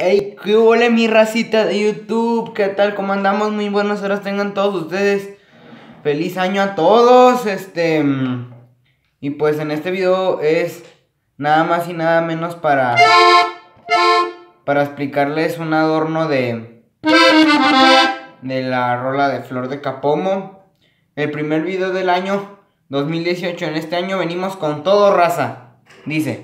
Hey, qué hola mi racita de YouTube, ¿qué tal? ¿Cómo andamos? Muy buenas horas tengan todos ustedes. Feliz año a todos, y pues en este video es nada más y nada menos para explicarles un adorno de la rola de Flor de Capomo. El primer video del año 2018, en este año venimos con todo, raza. Dice: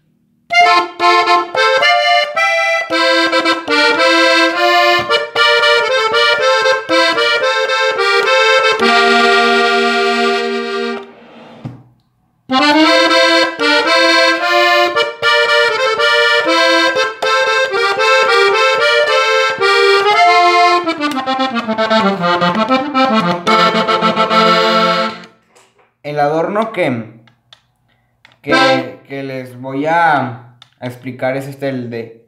el adorno que les voy a explicar es el de...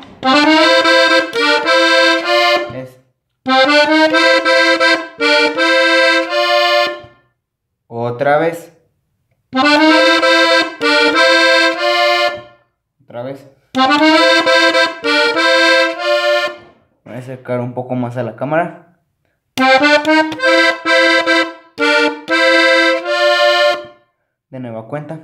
Otra vez. Otra vez. Voy a acercar un poco más a la cámara. De nueva cuenta.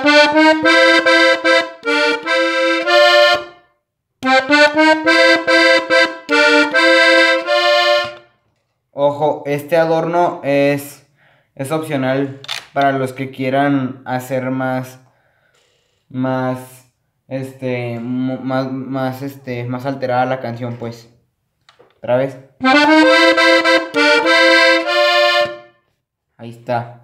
Ojo, este adorno es opcional para los que quieran hacer más alterada la canción, pues. Otra vez. Ahí está.